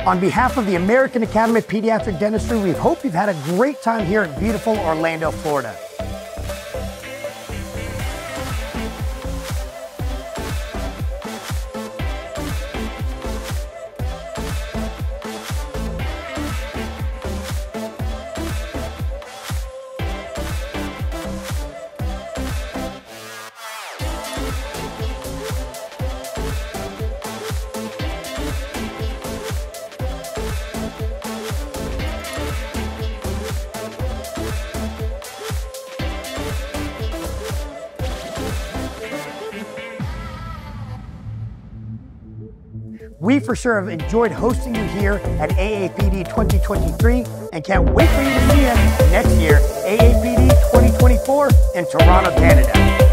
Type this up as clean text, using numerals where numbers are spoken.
On behalf of the American Academy of Pediatric Dentistry, we hope you've had a great time here in beautiful Orlando, Florida. We for sure have enjoyed hosting you here at AAPD 2023 and can't wait for you to see us next year, AAPD 2024 in Toronto, Canada.